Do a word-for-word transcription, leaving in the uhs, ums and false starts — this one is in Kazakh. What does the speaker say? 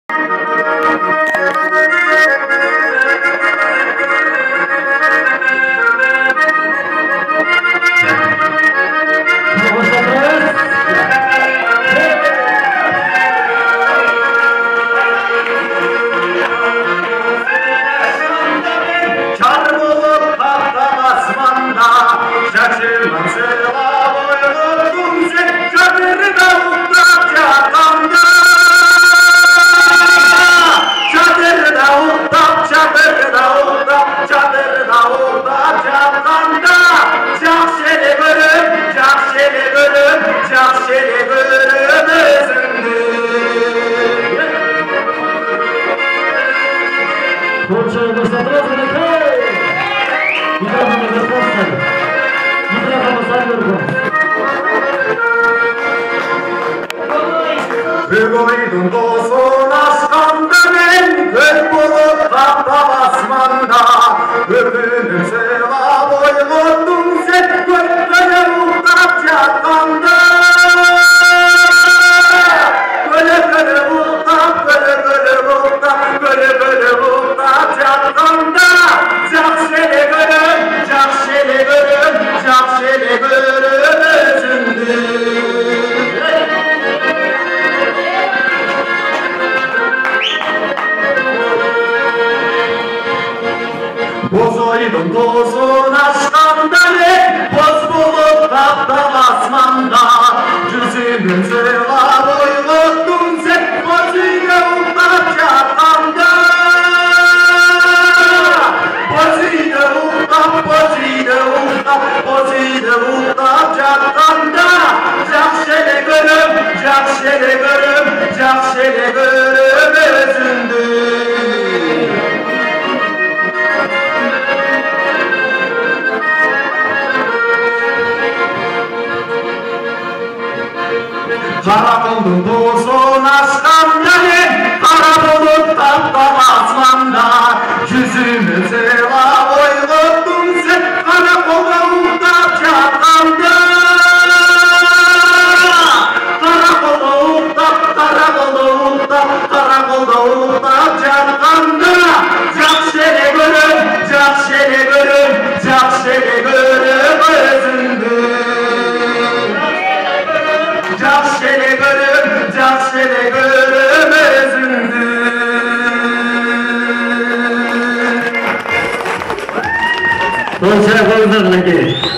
Көңілдің досын ашқанда мен көк болып қаптап асманда өкініп сыйлап ойғырдың сен көкпілі ұлтап жатқанда көлі-көлі ұлтап, көлі-көлі ұлтап, көлі-көлі ұлтап жатқанда жақсы еле көрім, жақсы еле көрім, жақсы еле көрім өзіңді. Боз ойдың досын ашқанда мен боз болып қаптап асманда жүзіңнің сыйлап ойғырдың сен боз үйде ұлтап жатқанда боз үйде ұлтап, боз үйде ұлтап, боз үйде ұлтап жатқанда жақсы еле көрім, жақсы еле көрім, жақсы еле көрім өзіңді. Қарақылдың досын ашқанда мен қара болып таптап асманда жүзіңнің сыйлап ойғырдың сен қара қолда ұлтап жатқанда қара қолда ұлтап, қара қолда ұлтап, қара қолда ұлтап жатқанда жақсы еле көрім, жақсы еле көрім, жақсы еле көрім өзіңді. Жақсы еле көрім, жақсы еле көрім өзіңді. Қол шай қойыңдар, мінекей.